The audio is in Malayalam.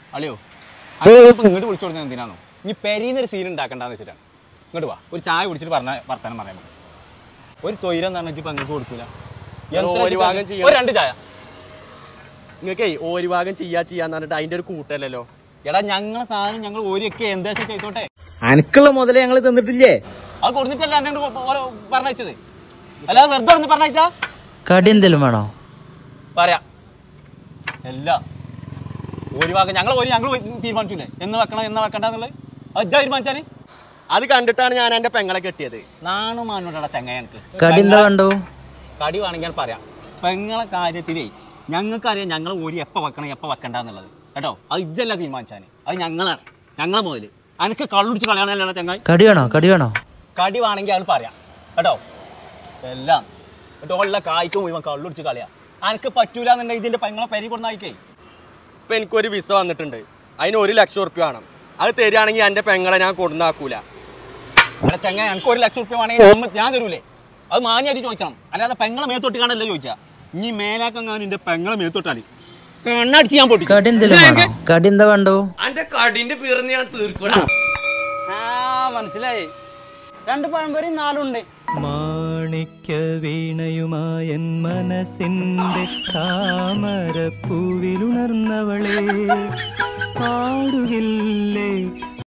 അളിയോ അതിപ്പോ ഇങ്ങോട്ട് വിളിച്ചു കൊടുക്കുന്നത് എന്തിനാണോ ഇനി പെരീന്നൊരു സീൻ ഉണ്ടാക്കണ്ടെന്ന് വെച്ചിട്ടാണ്. ഇങ്ങോട്ട് വാ, ഒരു ചായ കുടിച്ചിട്ട് വർത്താനം പറയാൻ നമുക്ക്. ഒരു തൊയിലെന്ന് പറഞ്ഞാൽ ഇപ്പൊ അങ്ങോട്ട് കൊടുക്കൂല. ഒരു 2 ചായ നിങ്ങൾക്കേ ഒരു ഭാഗം ചെയ്യാന്ന് പറഞ്ഞിട്ട് അതിന്റെ ഒരു കൂട്ടല്ലോ. എടാ ഞങ്ങളെ സാധനം ഞങ്ങൾ ഓരിയൊക്കെ എന്താ ചെയ്തോട്ടെ. അനക്കുള്ള മുതലേ ഞങ്ങള് തന്നിട്ടില്ലേ? അത് കൊടുത്തിട്ടല്ല എന്നെ പറഞ്ഞത്, അല്ലാതെ വെറുതെ ഒന്ന് പറഞ്ഞാ. കടി എന്തെങ്കിലും വേണോ? പറയാ എല്ലാം ഒരു ഭാഗം ഞങ്ങൾ തീരുമാനിച്ചില്ലേ എന്ന് വെക്കണം എന്ന് വെക്കണ്ടെന്നുള്ളത്. അത് തീരുമാനിച്ചാല് അത് കണ്ടിട്ടാണ് ഞാൻ എന്റെ പെങ്ങളെ കെട്ടിയത്. നാണുമാനോടാ ചങ്ങായി എനിക്ക്. കടി എന്താ കണ്ടു? കടി വേണമെങ്കിൽ പറയാം. പെങ്ങളെ കാര്യത്തിലേ ഞങ്ങൾക്കറിയാം ഞങ്ങൾ ഒരു എപ്പോൾ വെക്കണം എപ്പോൾ വെക്കണ്ടെന്നുള്ളത് കേട്ടോ. അത് ഇജ്ജല്ല തീരുമാനിച്ചാൽ അത് ഞങ്ങളാണ്, ഞങ്ങളെ മുതല്. എനിക്ക് കള്ളുടിച്ച് കളയാനല്ല ചങ്ങായി. കടി വേണോ? കടി വേണമെങ്കിൽ അത് പറയാം കേട്ടോ. എല്ലാം കേട്ടോ ഉള്ള കായ്ക്കും മുഴുവൻ കള്ളുടിച്ച് കളയാം. എനിക്ക് പറ്റൂല എന്നുണ്ടെങ്കിൽ ഇതിന്റെ പെങ്ങളെ പെരി കൊടുന്നായിക്കേ. ഇപ്പൊ എനിക്കൊരു വിസ വന്നിട്ടുണ്ട്, അതിന് 1 ലക്ഷം ഉറുപ്പ്യ വേണം. അത് തരികയാണെങ്കിൽ എന്റെ പെങ്ങളെ ഞാൻ കൊടുന്നാക്കൂല. അവിടെ ചങ്ങായി എനിക്ക് 1 ലക്ഷം ഉറുപ്പ്യ വേണമെങ്കിൽ ഞാൻ തരൂലേ. അത് മാന്യായിട്ട് ചോദിക്കണം, അല്ലാതെ പെങ്ങളെ മേത്തൊട്ട് കാണല്ലേ ചോദിച്ചാ. ഇനി മേലാക്കാൻ എന്റെ പെങ്ങളെ മേത്തൊട്ടാല് കണ്ണടിച്ച് ഞാൻ പൊട്ടി. കടി എന്താ കണ്ടു? എന്റെ കടിന്റെ പേർന്ന് ഞാൻ തീർക്കണം. മനസ്സിലായി. 2 പഴംപൊരി 4 ഉണ്ട്. മാണിക്യ വീണയുമായൻ മനസ്സിന്റെ താമരപ്പൂവിലുണർന്നവളെ പാടുകില്ലേ